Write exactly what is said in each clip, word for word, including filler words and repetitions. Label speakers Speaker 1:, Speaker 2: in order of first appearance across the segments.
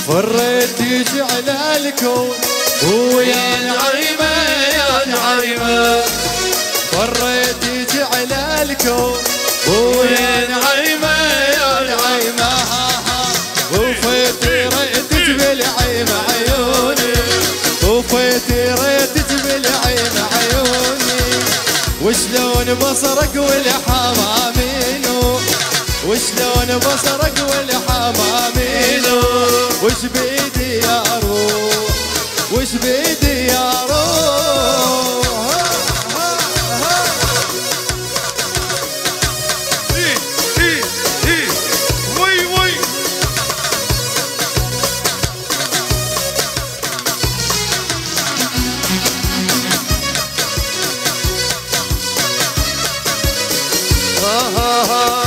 Speaker 1: فريت تيجي على الكون ويا نعيمة يا نعيمة فريت تيجي على الكون ويا نعيمة يا نعيمة وفيتي ريتك بالعيمة عيوني وفيتي ريتك بالعيمة عيوني وشلون بصرك والحمامينو وشلون بصرك والحمامينو وش بيدي يا روح وش بيدي يا روح
Speaker 2: ايه ايه ايه وي وي ها ها ها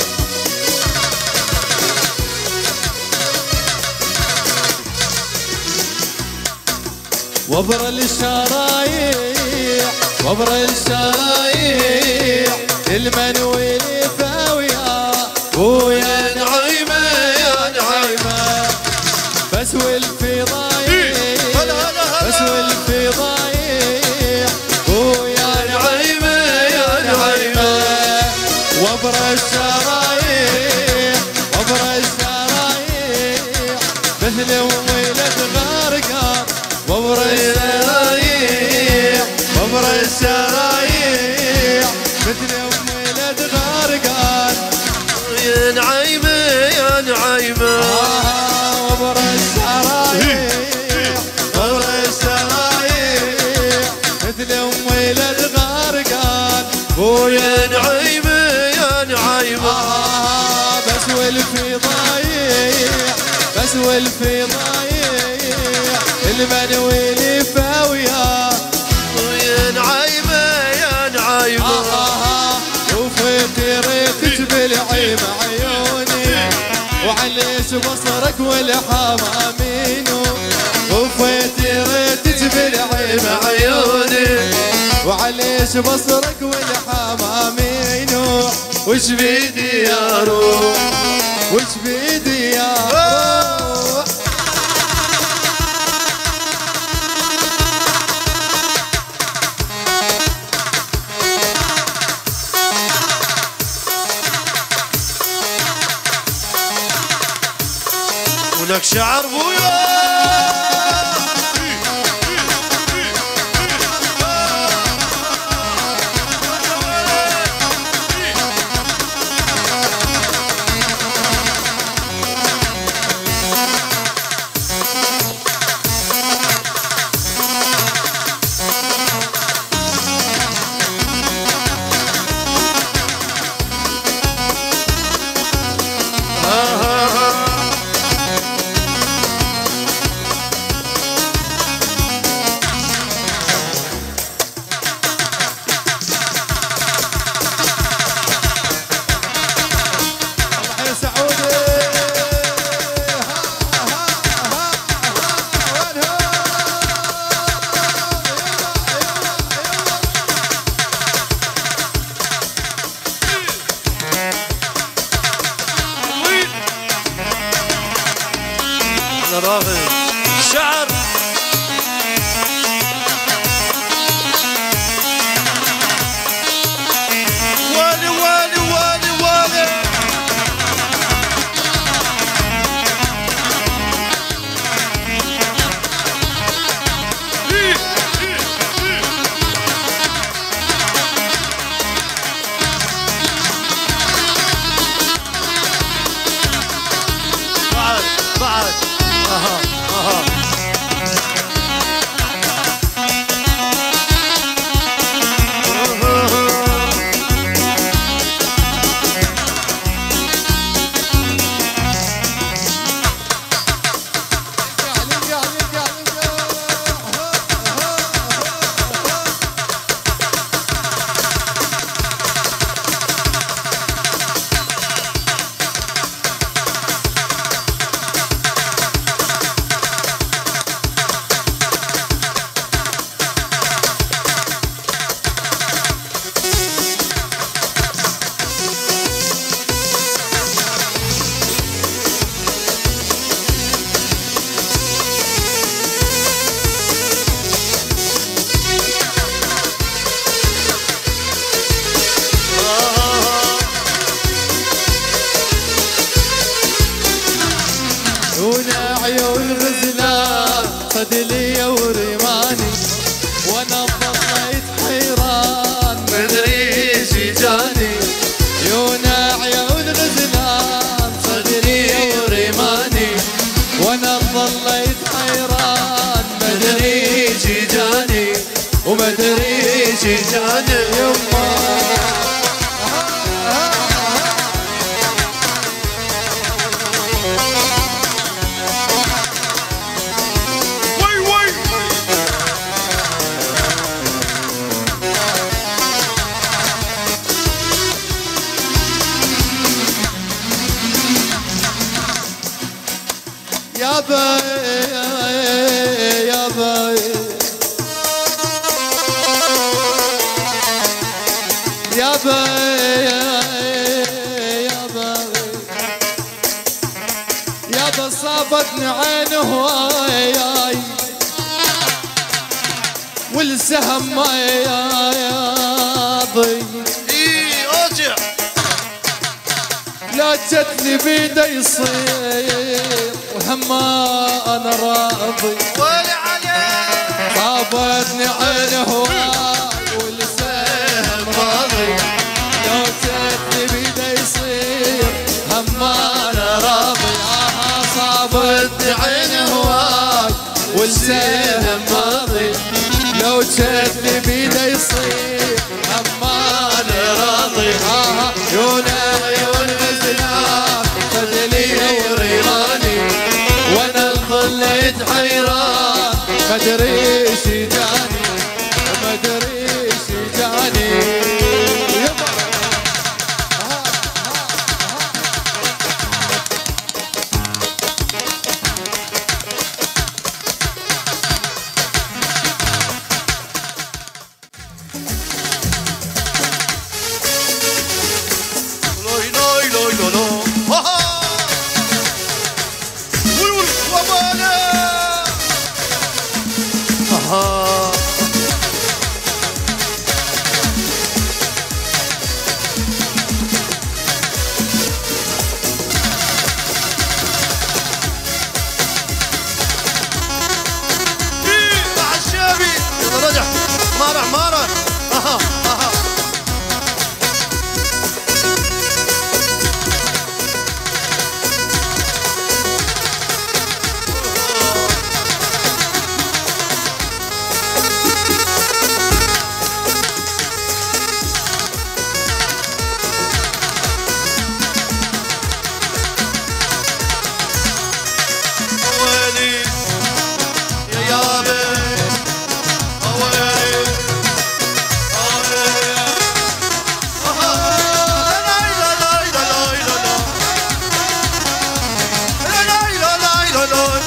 Speaker 1: وبر الشرايح وبر الشرايح المنوي فاوية ويا نعيمة يا نعيمة بس والفضايح بس والفضايح ويا نعيمة يا نعيمة وبر الشرايح وبر الشرايح مثل ولد غرقان وبر الشرايح وبر الشرايح مثل ولد غرقان
Speaker 2: يا نعيمة يا نعيمة
Speaker 1: وبر الشرايح وبر الشرايح مثل ولد غرقان
Speaker 2: ويا نعيمة يا نعيمة
Speaker 1: بس والفضايح بس والفضايح المنوي فاوية
Speaker 2: يا نعيمة يا نعيمة
Speaker 1: وفيتي ريتك بالعيمة عيوني وعليش بصرك والحمامينو وفيتي ريتك بالعيمة عيوني وعليش بصرك والحمامينو وش بيدي يا روح وش بيدي يا روح
Speaker 2: ولك شعر بويا
Speaker 1: وما ادري
Speaker 2: ايش جاني
Speaker 1: يما
Speaker 2: وي وي
Speaker 1: يا باي يا باي يا باي يا باي يا با صابتني عين هواي والسهم ما ياضي
Speaker 2: اي اوجع
Speaker 1: لا جتني بيده يصير وهما انا راضي
Speaker 2: ولا عليك
Speaker 1: صابتني عين هواي والسهم راضي لو جتني بيده يصير هما انا راضي آه صابتني عين هواي والسهم راضي لو جتني بيده يصير هما انا راضي آه يونا عيون مزلان خذلي وريراني وانا ظليت حيران ما ادري ايش جاني ما ادري ايش جاني يما
Speaker 2: لوي لوي لوي لوي لوي ها وي وي وبالا ها مع الشابي رجع ما راح ما راح اها اها ويلي يا يابي ويلي ويلي آها لا لا لا لا لا لا لا لا لا لا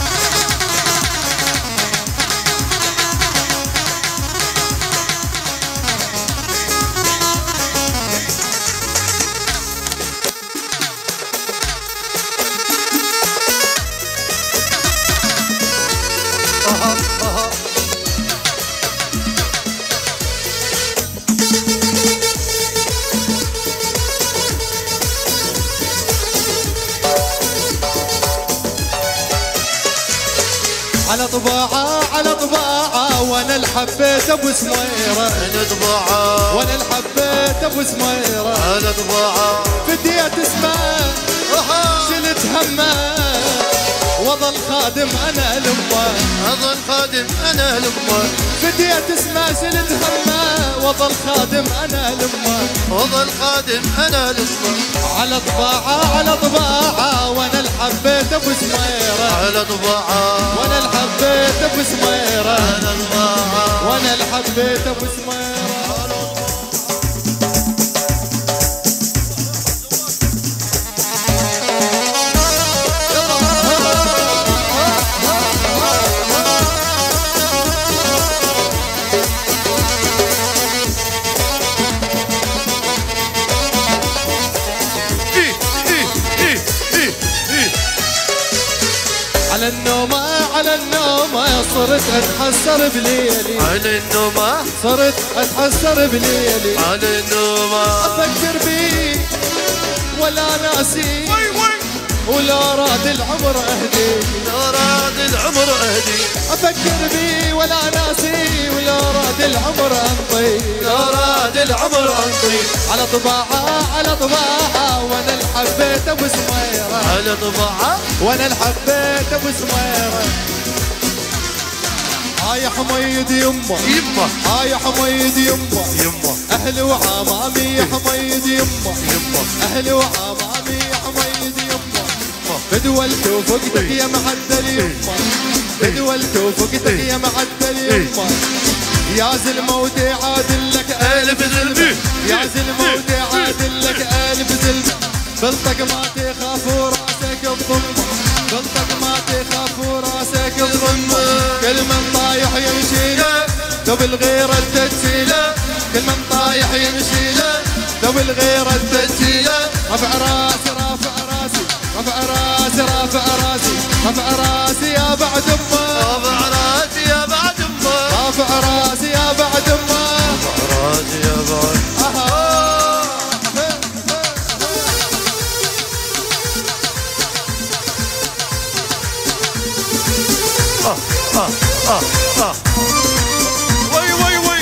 Speaker 2: آها آها
Speaker 1: على طباعة على طباعة وانا الحبيت ابو سميرة
Speaker 2: أنا طباعة
Speaker 1: وانا الحبيت ابو سميرة
Speaker 2: أنا طباعة
Speaker 1: فديت اسمه
Speaker 2: آها
Speaker 1: شلت همه وظل خادم انا لامه
Speaker 2: أظل خادم أنا لأمه
Speaker 1: فديت اسمه شلت همه وظل خادم انا لامه
Speaker 2: وظل خادم أنا لأمه
Speaker 1: على طباعة على طباعة وانا الحبيت ابو سميرة
Speaker 2: على طباعة
Speaker 1: وانا الحبيت ابو سميرة
Speaker 2: أنا طباعة
Speaker 1: وانا الحبيت ابو سميرة
Speaker 2: إيه إيه إيه إيه إيه
Speaker 1: على النومة على النومة صرت اتحسر بليلي
Speaker 2: على النومة
Speaker 1: صرت اتحسر بليلي
Speaker 2: على النومة
Speaker 1: افكر بيك ولا ناسي
Speaker 2: وي وي
Speaker 1: ولا راد العمر اهدي
Speaker 2: راد العمر أهدي
Speaker 1: افكر بي ولا ناسي ولا راد العمر انطي
Speaker 2: راد العمر أنطي
Speaker 1: على طباعة على طباعة وانا الحبيت ابو سميرة
Speaker 2: على طباعة
Speaker 1: وانا الحبيت ابو سميرة هاي حميد يمه
Speaker 2: يمه
Speaker 1: هاي حميد يمه
Speaker 2: يمه
Speaker 1: اهلي وعمامي يا حميد يمه
Speaker 2: يمه
Speaker 1: اهلي وعمامي يا حميد يمه بدولت وفقدك يا معدل يمه بدولت وفقدك يا معدل يمه يا زلمه ودي عادل لك الف زلمه يا زلمه ودي عادل لك الف زلمه بلطق ما تخاف وراسك بضمه بلطق ما تخاف وراسك بضمه كل من طايح يمشي له دوب الغيره تتشيله كل من طايح يمشي له دوب الغيره تتشيله رفع راسي رافع راسي رفع راسي رافع راسي رفع راسي يا بعد امه
Speaker 2: رافع راسي يا بعد امه
Speaker 1: رافع راسي يا بعد امه
Speaker 2: رافع راسي يا بعد اه اه اه اه وي وي وي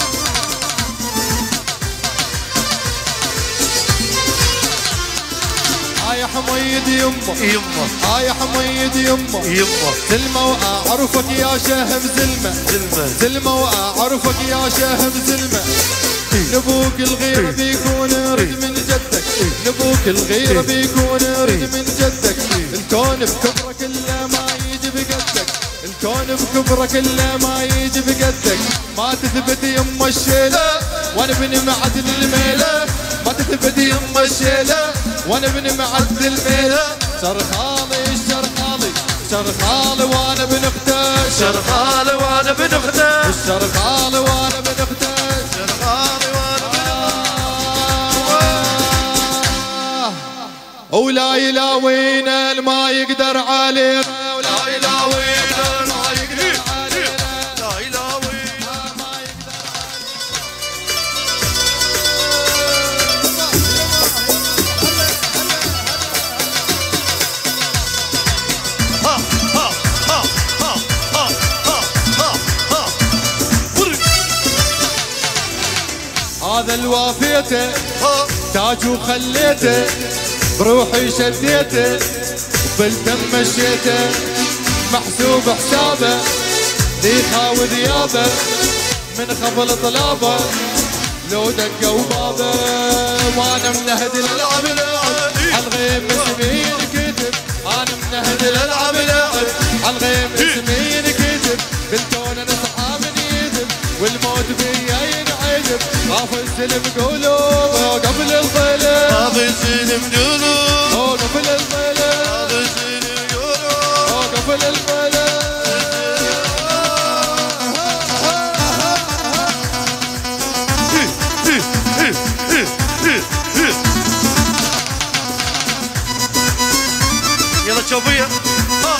Speaker 1: هاي حميد يمه
Speaker 2: يمه
Speaker 1: هاي حميد يمه
Speaker 2: يمه
Speaker 1: زلمه واعرفك يا شهم زلمه
Speaker 2: زلمه
Speaker 1: زلمه واعرفك يا شهم زلمه نبوك الغيره بيكون رد من جدك نبوك الغيره بيكون رد من جدك الكون بكبره كله ما يجي بقدك الكون بكبره كله ما يجي بقدك ما تثبت يما الشيله وانا بني معدل الميله ما تثبت يما الشيله وانا بني معدل الميله شرخالي الشرخالي شرخالي وانا بنختار
Speaker 2: شرخالي وانا بنختار
Speaker 1: الشرخالي وانا بنختار
Speaker 2: شرخالي وانا
Speaker 1: ولا يلاوينا ما يقدر علينا
Speaker 2: لا يلاوينا ما يقدر علينا لا يلاوينا
Speaker 1: ما يقدر
Speaker 2: ها ها ها ها ها ها ها ها
Speaker 1: هذا الوافيته
Speaker 2: ها
Speaker 1: تاج وخليته بروحي شديته بالدم مشيته محسوب حسابه لي خاوي ذيابه من خبل طلابه لو دقوا بابه وانا منهد الالعاب عالغيم اسمي كتب انا منهد الالعاب عالغيم اسمي كتب بالكون انا صحاب يذب والموت بيا ينعجب خاف السلم قولوا قبل الظلم
Speaker 2: هذا السلم جلو
Speaker 1: قبل الظلم
Speaker 2: هذا السلم جلو
Speaker 1: قبل الظلم
Speaker 2: يلا شوفيه ها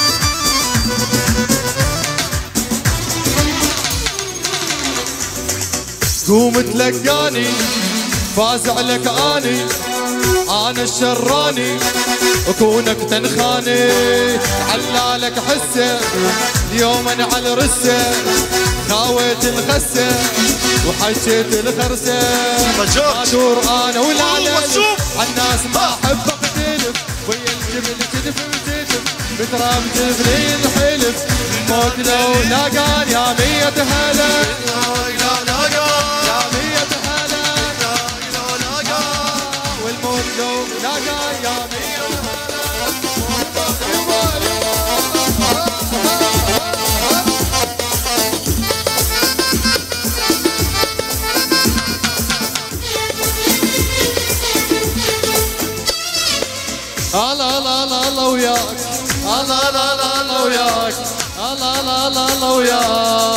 Speaker 1: قوم تلقاني فازع لك اني انا الشراني وكونك تنخاني علالك حسه اليوم انا على رسه خاويت الخسه وحجيت الخرسه ما دور انا ولا الف عالناس ما احب اختلف ويا الجبل كتف بكتف بتراب جبلي الحلف موت لو لاقاني يا مية هلا يا مية هلا والموت لو لاقاني يا مية الله الله الله الله وياك الله الله الله الله وياك الله الله الله الله وياك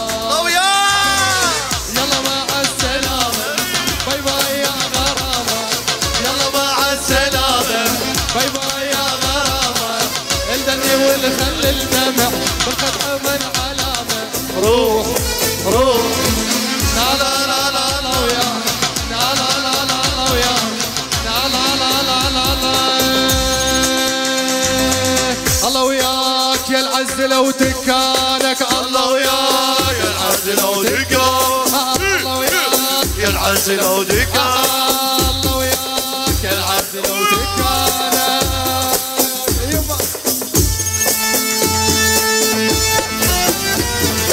Speaker 1: يلا مع السلامة باي باي يا غرامة يلا مع السلامة باي باي يا غرامة الدنيا والخل الدمع بالخطأ من علامة روح روح لا لا لا لا لا وياك لا لا لا لا لا وياك لا لا لا لا لا لا الله وياك يا العز لو تكانك الله وياك
Speaker 2: يا العز لو دقا
Speaker 1: الله وياك
Speaker 2: يا العز لو دقا
Speaker 1: الله وياك يا العز لو تكانك يما